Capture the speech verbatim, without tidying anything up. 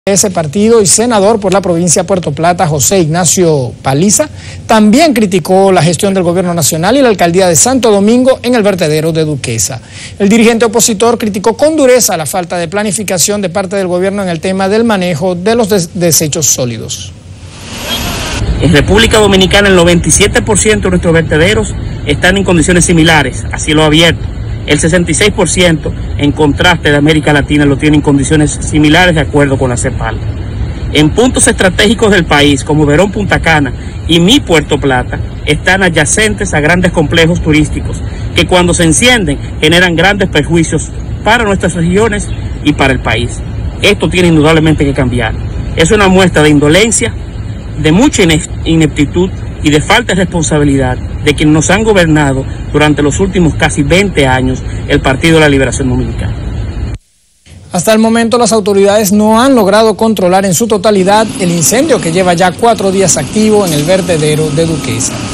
Ese partido y senador por la provincia de Puerto Plata, José Ignacio Paliza, también criticó la gestión del gobierno nacional y la alcaldía de Santo Domingo en el vertedero de Duquesa. El dirigente opositor criticó con dureza la falta de planificación de parte del gobierno en el tema del manejo de los des desechos sólidos. En República Dominicana el noventa y siete por ciento de nuestros vertederos están en condiciones similares, a cielo abierto. El sesenta y seis por ciento, en contraste de América Latina, lo tiene en condiciones similares de acuerdo con la CEPAL. En puntos estratégicos del país, como Verón Punta Cana y mi Puerto Plata, están adyacentes a grandes complejos turísticos que cuando se encienden generan grandes perjuicios para nuestras regiones y para el país. Esto tiene indudablemente que cambiar. Es una muestra de indolencia, de mucha ineptitud y de falta de responsabilidad de quienes nos han gobernado durante los últimos casi veinte años el Partido de la Liberación Dominicana. Hasta el momento las autoridades no han logrado controlar en su totalidad el incendio que lleva ya cuatro días activo en el vertedero de Duquesa.